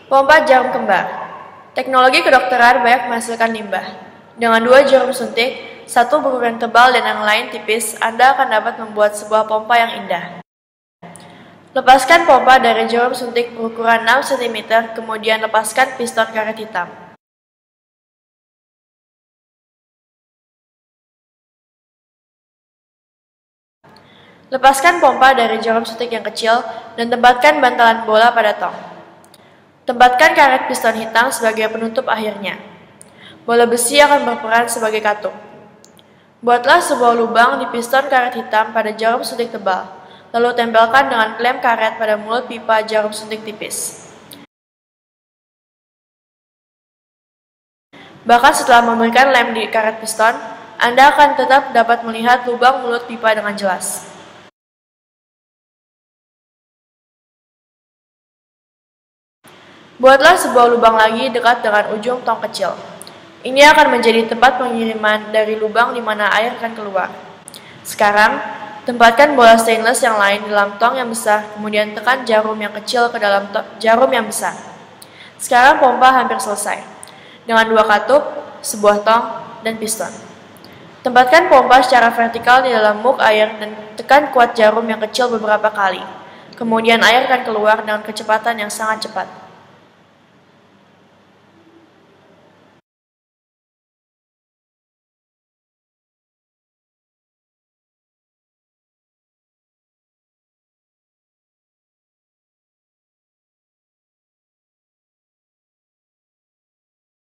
Pompa jarum kembar. Teknologi kedokteran banyak menghasilkan limbah. Dengan 2 jarum suntik, satu berukuran tebal dan yang lain tipis, Anda akan dapat membuat sebuah pompa yang indah. Lepaskan pompa dari jarum suntik berukuran 6 cm, kemudian lepaskan piston karet hitam. Lepaskan pompa dari jarum suntik yang kecil dan tempatkan bantalan bola pada tong. Tempatkan karet piston hitam sebagai penutup akhirnya. Bola besi akan berperan sebagai katup. Buatlah sebuah lubang di piston karet hitam pada jarum suntik tebal, lalu tempelkan dengan klem karet pada mulut pipa jarum suntik tipis. Bahkan setelah memberikan lem di karet piston, Anda akan tetap dapat melihat lubang mulut pipa dengan jelas. Buatlah sebuah lubang lagi dekat dengan ujung tong kecil. Ini akan menjadi tempat pengiriman dari lubang di mana air akan keluar. Sekarang, tempatkan bola stainless yang lain di dalam tong yang besar, kemudian tekan jarum yang kecil ke dalam jarum yang besar. Sekarang pompa hampir selesai. Dengan 2 katup, sebuah tong, dan piston. Tempatkan pompa secara vertikal di dalam muk air dan tekan kuat jarum yang kecil beberapa kali. Kemudian air akan keluar dengan kecepatan yang sangat cepat.